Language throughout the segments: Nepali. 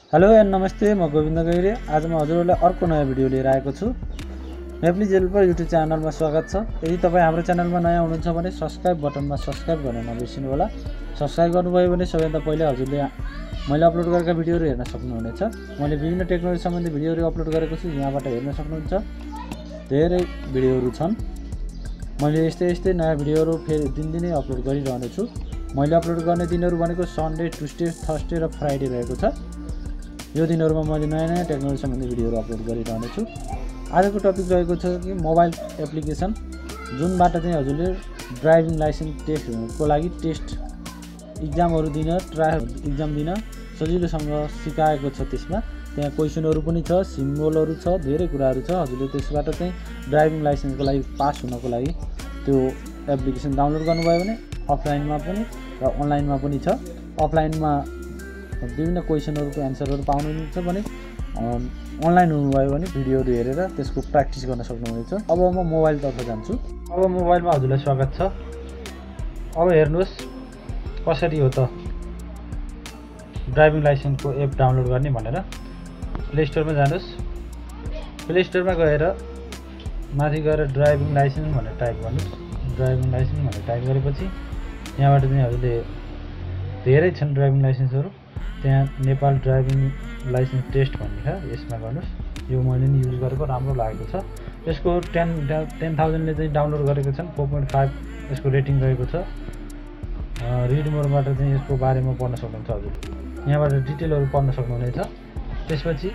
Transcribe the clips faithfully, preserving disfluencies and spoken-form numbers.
हेलो एन्ड नमस्ते, म गोविन्द गैरे। आज म हजुरहरूलाई अर्को नयाँ भिडियो लिएर आएको छु। नेपाली जेलपर युट्युब च्यानलमा स्वागत छ। यदि तपाईँ हाम्रो च्यानलमा नयाँ हुनुहुन्छ भने सब्सक्राइब बटनमा सब्सक्राइब गर्न नबिर्सिनु होला। सब्सक्राइब गर्नुभयो भने सबैभन्दा पहिले हजुरले मैले अपलोड गरेका भिडियोहरू हेर्न सक्नुहुनेछ। मैले विभिन्न टेक्नोलोजी सम्बन्धी भिडियोहरू अपलोड गरेको छु, यहाँबाट हेर्न सक्नुहुन्छ। धेरै भिडियोहरू छन्। मैले यस्तै यस्तै नयाँ भिडियोहरू फेरि दिनदिनै अपलोड गरिरहने छु। मैले अपलोड गर्ने दिनहरू भनेको सन्डे, ट्युसडे, थर्सडे र फ्राइडे रहेको छ। यो दिनहरुमा मैले नयाँ नयाँ टेक्नोलोजी सम्बन्धी भिडियोहरू अपलोड गरिरहने छु। आजको टपिक रहेको छ कि मोबाइल एप्लिकेसन जुनबाट चाहिँ हजुरले ड्राइभिङ लाइसेन्स टेस्टको लागि टेस्ट इक्जामहरू दिन ट्रायल इक्जाम दिन सजिलोसँग सिकाएको छ। त्यसमा त्यहाँ क्वेसनहरू पनि छ, सिम्बलहरू छ, धेरै कुराहरू छ। हजुरले त्यसबाट चाहिँ ड्राइभिङ लाइसेन्सको लागि पास हुनको लागि त्यो एप्लिकेसन डाउनलोड गर्नुभयो भने अफलाइनमा पनि र अनलाइनमा पनि छ। अफलाइनमा विभिन्न क्वेसनहरूको एन्सरहरू पाउनुहुन्छ भने अनलाइन हुनुभयो भने भिडियोहरू हेरेर त्यसको प्र्याक्टिस गर्न सक्नुहुनेछ। अब म मोबाइलतर्फ जान्छु। अब मोबाइलमा हजुरलाई स्वागत छ। अब हेर्नुहोस् कसरी हो त ड्राइभिङ लाइसेन्सको एप डाउनलोड गर्ने भनेर। प्ले स्टोरमा जानुहोस्। प्ले स्टोरमा गएर माथि गएर ड्राइभिङ लाइसेन्स भनेर टाइप गर्नुहोस्। ड्राइभिङ लाइसेन्स भनेर टाइप गरेपछि यहाँबाट चाहिँ हजुरले धेरै छन् ड्राइभिङ लाइसेन्सहरू। त्यहाँ नेपाल ड्राइभिङ लाइसेन्स टेस्ट भन्ने छ, यसमा गर्नुहोस्। यो मैले नि युज गरेको राम्रो लागेको छ। यसको टेन टेन थाउजन्डले चाहिँ डाउनलोड गरेको छन्। फोर पोइन्ट फाइभ यसको रेटिङ रहेको छ। रिड मोरबाट चाहिँ यसको बारेमा पढ्न सक्नुहुन्छ हजुर। यहाँबाट डिटेलहरू पढ्न सक्नुहुनेछ। त्यसपछि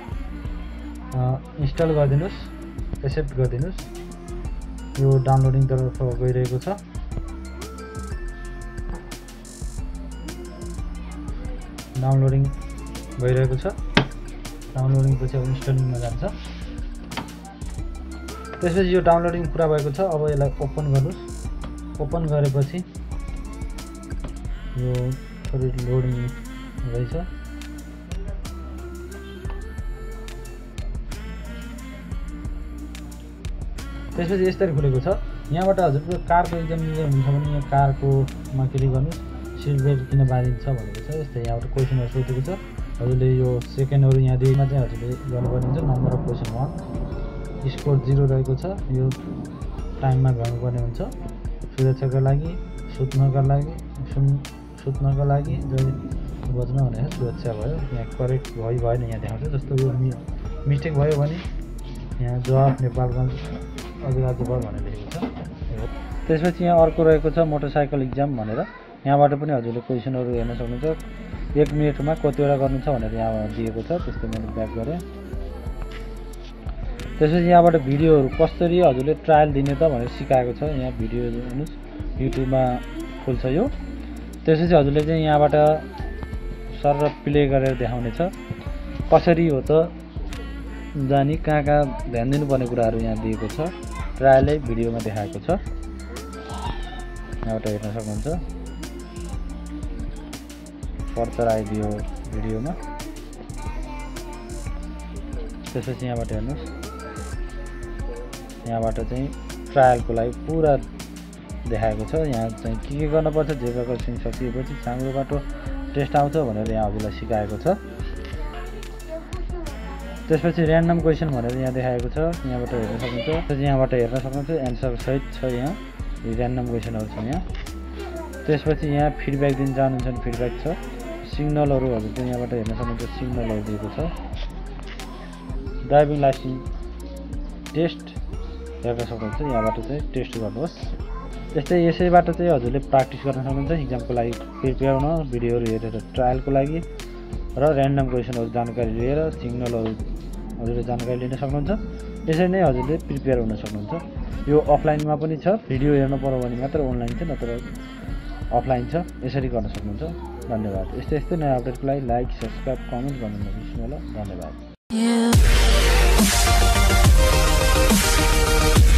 इन्स्टल गरिदिनुहोस्, एक्सेप्ट गरिदिनुहोस्। यो डाउनलोडिङतर्फ गइरहेको छ। डाउनलोडिङ भइरहेको छ। डाउनलोडिङ पछि अब इन्स्टलिङमा जान्छ। त्यसपछि यो डाउनलोडिङ पुरा भएको छ। अब यसलाई ओपन गर्नुहोस्। ओपन गरेपछि यो थोरै लोडिङ रहेछ। त्यसपछि यसरी खुलेको छ। यहाँबाट हजुरको कारको इक्जाम दिँदै हुनुहुन्छ भने यहाँ कारकोमा क्लिक गर्नुहोस्। सिट बेल्ट किन बाँधिन्छ भनेको छ। यस्तै यहाँबाट क्वेसनहरू सोधेको छ। हजुरले यो सेकेन्डहरू यहाँ दिएमा चाहिँ हजुरले गर्नुपर्ने हुन्छ। Number of question one, score zero रहेको छ। यो टाइममा भ्याउनुपर्ने हुन्छ। सुरक्षाका लागि, सुत्नका लागि सुन सुत्नका लागि जहिले बज्न भनेर सुरक्षा भयो। यहाँ करेक्ट भयो भएन यहाँ देखाउँछ। जस्तो यो मि मिस्टेक भयो भने यहाँ जवाफ नेपालगञ्ज अधिराज्य भयो भनेर लेखेको छ। त्यसपछि यहाँ अर्को रहेको छ मोटरसाइकल इक्जाम भनेर। यहाँबाट पनि हजुरले क्वेसनहरू हेर्न सक्नुहुन्छ। एक मिनटमा कतिवटा गर्नु छ भनेर यहाँ दिएको छ। त्यस्तै मैले ब्याक गरेँ। त्यसपछि यहाँबाट भिडियोहरू कसरी हजुरले ट्रायल दिने त भनेर सिकाएको छ। यहाँ भिडियो हेर्नुहोस्, युट्युबमा खोल्छ यो। त्यसपछि हजुरले चाहिँ यहाँबाट सर प्ले गरेर देखाउने छ। कसरी हो त जानी कहाँ कहाँ ध्यान दिनुपर्ने कुराहरू यहाँ दिएको छ। ट्रायलै भिडियोमा देखाएको छ। यहाँबाट हेर्न सक्नुहुन्छ। पर्चर आइदियो भिडियोमा। त्यसपछि यहाँबाट हेर्नुहोस्। यहाँबाट चाहिँ ट्रायलको लागि पुरा देखाएको छ। यहाँ चाहिँ के के गर्नुपर्छ, जेब्राको सिन सकिएपछि साङ्गो बाटो टेस्ट आउँछ भनेर यहाँ हजुरलाई सिकाएको छ। त्यसपछि ऱ्यान्डम क्वेसन भनेर यहाँ देखाएको छ। यहाँबाट हेर्न सक्नुहुन्छ। त्यसपछि यहाँबाट हेर्न सक्नुहुन्छ एन्सर सहित छ। यहाँ ऱ्यान्डम क्वेसनहरू छन् यहाँ। त्यसपछि यहाँ फिडब्याक दिन चाहनुहुन्छ भने फिडब्याक छ। सिग्नलहरू हजुर चाहिँ यहाँबाट हेर्न सक्नुहुन्छ। सिग्नलहरू दिएको छ। ड्राइभिङ लाइसेन्स टेस्ट हेर्न सक्नुहुन्छ। यहाँबाट चाहिँ टेस्ट गर्नुहोस्। त्यस्तै यसैबाट चाहिँ हजुरले प्र्याक्टिस गर्न सक्नुहुन्छ इक्जामको लागि प्रिपेयर हुन। भिडियोहरू हेरेर ट्रायलको लागि र ऱ्यान्डम क्वेसनहरू जानकारी लिएर सिग्नलहरू हजुरले जानकारी लिन सक्नुहुन्छ। यसरी नै हजुरले प्रिपेयर हुन सक्नुहुन्छ। यो अफलाइनमा पनि छ। भिडियो हेर्नु पर्यो भने मात्र अनलाइन छ, नत्र अफलाइन छ। यसरी गर्न सक्नुहुन्छ। धन्यवाद। यस्तै यस्तै नयाँ अपडेटको लागि लाइक, सब्सक्राइब, कमेन्ट गर्नु नबिर्सनु होला। धन्यवाद।